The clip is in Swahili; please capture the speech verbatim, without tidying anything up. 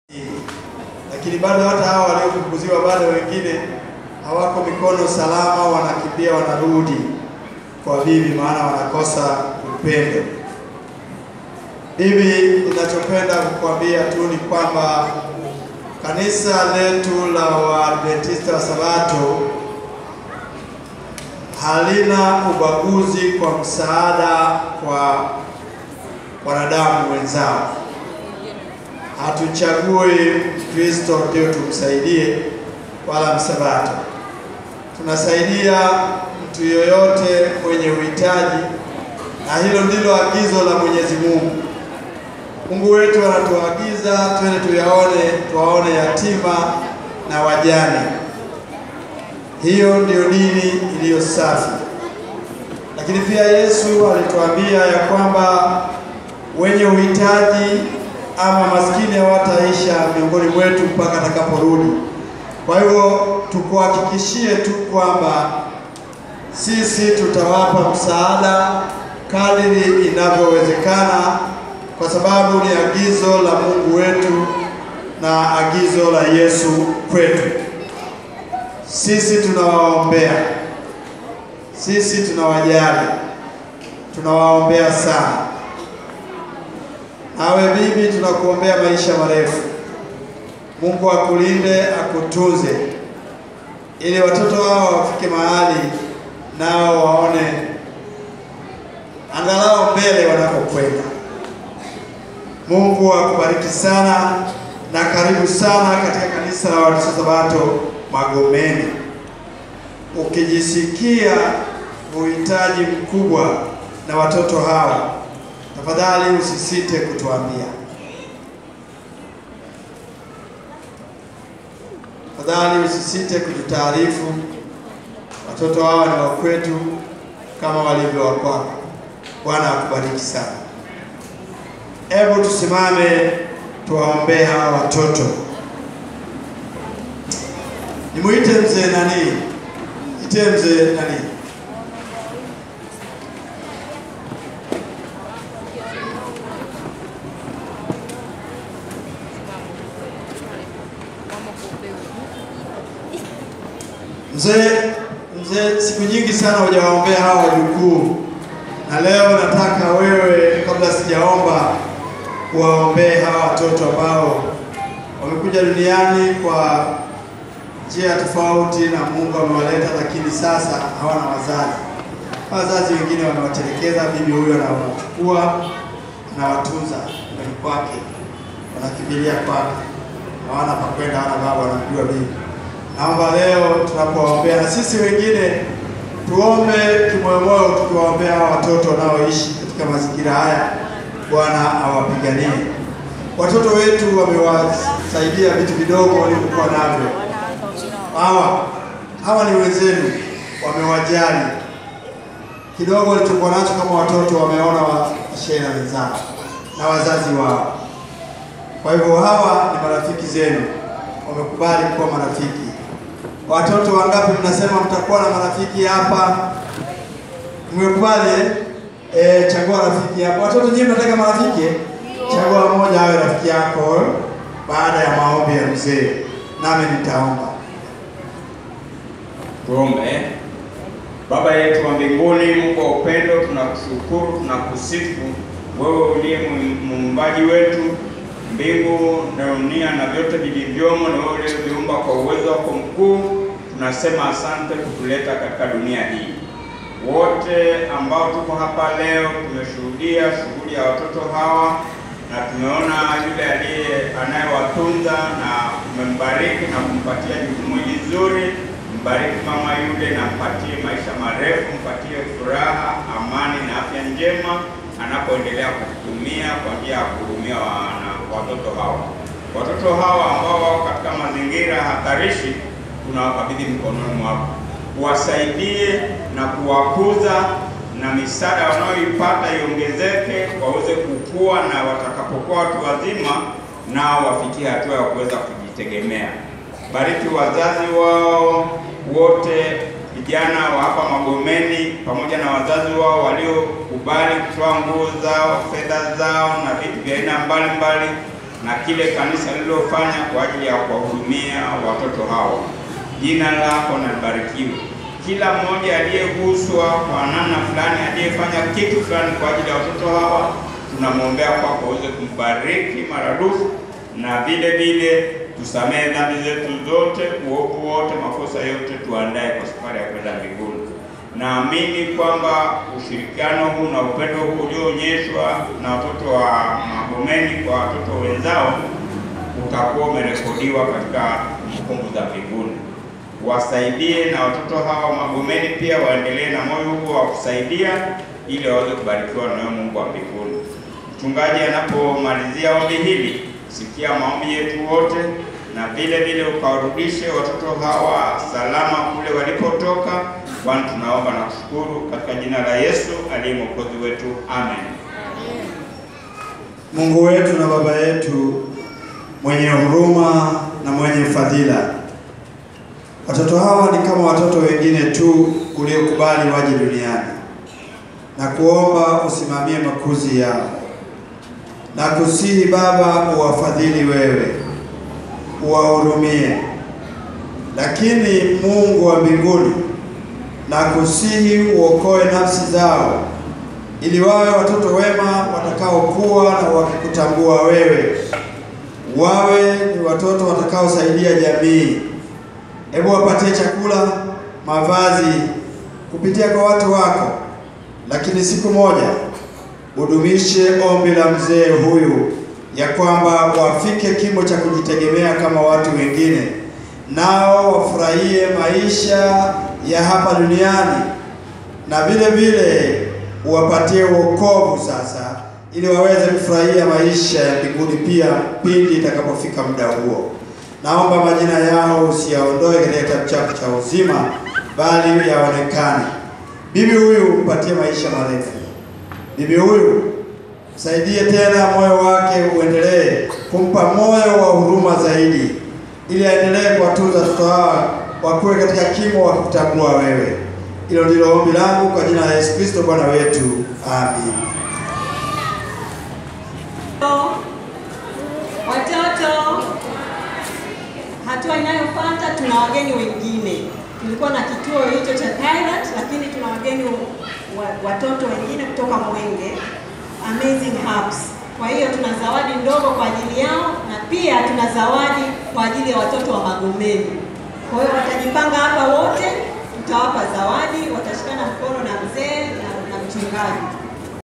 Lakini bado hata hao waliofukuziwa bado wengine hawako mikono salama, wanakimbia wanarudi kwa bibi, maana wanakosa upendo. Bibi, ninachopenda kukwambia tu ni kwamba kanisa letu la Waadventista wa Sabato halina ubaguzi kwa msaada kwa wanadamu wenzao. Hatuchagui Kristo ndio tumsaidie wala Msabato. Tunasaidia mtu yoyote mwenye uhitaji, na hilo ndilo agizo la Mwenyezi Mungu. Mungu wetu anatuagiza twende tuyaone, tuwaone yatima na wajane. Hiyo ndio dini iliyo safi. Lakini pia Yesu alituambia ya kwamba wenye uhitaji ama maskini hawataisha miongoni mwetu mpaka atakaporudi. Kwa hivyo tukuhakikishie tu kwamba sisi tutawapa msaada kadiri inavyowezekana, kwa sababu ni agizo la Mungu wetu na agizo la Yesu kwetu. Sisi tunawaombea, sisi tunawajali, tunawaombea sana. Nawe bibi, tunakuombea maisha marefu. Mungu akulinde, akutunze, ili watoto wao wafike mahali nao waone angalau mbele wanapokwenda. Mungu akubariki sana, na karibu sana katika kanisa la Waadventista Sabato Magomeni. Ukijisikia uhitaji mkubwa na watoto hawa, tafadhali usisite kutuambia. Tafadhali usisite kututaarifu. Watoto hawa ni wa kwetu kama walivyo wa kwako. Bwana akubariki sana. Hebu tusimame tuwaombee hawa watoto. Nimuite mzee nani? Ite mzee nani? Mzee, mzee, siku nyingi sana hujawaombea hawa wajukuu. Na leo nataka wewe, kabla sijaomba, kuwaombea hawa watoto ambao wamekuja duniani kwa njia tofauti na Mungu amewaleta, lakini sasa hawana wazazi. Wazazi wengine wamewatelekeza. Bibi huyo anawachukua na watunza ndani kwake, wanakimbilia kwake, hawana pa kwenda, hawana baba, wanamjua bibi. Naomba leo tunapowaombea, na sisi wengine tuombe kimoyomoyo, tukiwaombea hawa watoto wanaoishi katika mazingira haya. Bwana awapiganie. Watoto wetu wamewasaidia vitu vidogo walivyokuwa navyo. Hawa hawa ni wenzenu, wamewajali kidogo walichokuwa nacho kama watoto, wameona washare na wenzao na wazazi wao. Kwa hivyo hawa ni marafiki zenu, wamekubali kuwa marafiki. Watoto wangapi mnasema mtakuwa na marafiki hapa? Mmekubali eh? Eh, chagua rafiki hapa. Watoto nyinyi mnataka marafiki? Chagua mmoja awe rafiki yako baada ya maombi ya mzee. Nami nitaomba. Tuombe. Baba yetu wa mbinguni, Mungu wa upendo, tunakushukuru, tunakusifu. Wewe uliye muumbaji wetu, mbingu na dunia na vyote vilivyomo, na wewe uliyeviumba kwa uwezo wako mkuu. Tunasema asante kutuleta katika dunia hii. Wote ambao tuko hapa leo tumeshuhudia shughuli ya watoto hawa, na tumeona yule aliye anayewatunza na umembariki na kumpatia jukumu zuri. Mbariki mama yule na mpatie maisha marefu, mpatie furaha, amani na afya njema anapoendelea kutumia kwa njia ya kuhudumia watoto hawa. Watoto hawa ambao wako katika mazingira hatarishi, tunawakabidhi mikononi mwako. Kuwasaidie na kuwakuza, na misaada wanaoipata iongezeke, waweze kukua, na watakapokuwa watu wazima nao wafikie hatua ya kuweza kujitegemea. Bariki wazazi wao wote, vijana wa hapa Magomeni pamoja na wazazi wao waliokubali kutoa nguo zao, fedha zao na vitu vya aina mbalimbali na kile kanisa lililofanya kwa ajili ya kuwahudumia watoto hawa. Jina lako na libarikiwe. Kila mmoja aliyeguswa kwa namna fulani, aliyefanya kitu fulani kwa ajili ya watoto hawa, tunamwombea kwako uweze kumbariki maradufu, na vile vile tusamehe dhambi zetu zote, uovu wote, makosa yote, tuandae kwa safari ya kwenda mbinguni. Naamini kwamba ushirikiano huu na upendo huu ulioonyeshwa na watoto wa Magomeni kwa watoto wenzao utakuwa umerekodiwa katika kumbukumbu za mbinguni. Wasaidie na watoto hawa Magomeni pia waendelee na moyo huo wa kusaidia ili waweze kubarikiwa na Mungu wa mbinguni. Mchungaji anapomalizia ombi hili, sikia maombi yetu wote, na vile vile ukawarudishe watoto hawa salama kule walipotoka, kwani tunaomba na kushukuru katika jina la Yesu aliye Mwokozi wetu. Amen. Mungu wetu na Baba yetu mwenye huruma na mwenye fadhila, watoto hawa ni kama watoto wengine tu uliokubali waje duniani, na kuomba usimamie makuzi yao, na kusihi Baba uwafadhili wewe, uwahurumie. Lakini Mungu wa mbinguni, na kusihi uokoe nafsi zao, ili wawe watoto wema watakaokuwa na wakikutambua wewe, wawe ni watoto watakaosaidia jamii. Hebu wapatie chakula, mavazi kupitia kwa watu wako, lakini siku moja udumishe ombi la mzee huyu ya kwamba wafike kimo cha kujitegemea kama watu wengine, nao wafurahie maisha ya hapa duniani, na vile vile uwapatie wokovu sasa, ili waweze kufurahia maisha ya mbinguni pia pindi itakapofika muda huo. Naomba majina yao usiyaondoe katika kitabu chako cha uzima, bali yaonekane. Bibi huyu mpatie maisha marefu. Bibi huyu msaidie tena, moyo wake uendelee kumpa moyo wa huruma zaidi, ili aendelee kuwatunza watoto hawa wakuwe katika kimo wa kutambua wewe. Hilo ndilo ombi langu kwa jina la Yesu Kristo Bwana wetu. Amen. Watoto, hatua inayofuata tuna wageni wengine. Tulikuwa na kituo hicho cha pilot, lakini tuna wageni wa, watoto wengine kutoka Mwenge, Amazing Hubs. Kwa hiyo tuna zawadi ndogo kwa ajili yao, na pia tuna zawadi kwa ajili ya watoto wa Magomeni. Kwa hiyo watajipanga hapa wote, tutawapa zawadi, watashikana mkono na mzee na, na mchungaji.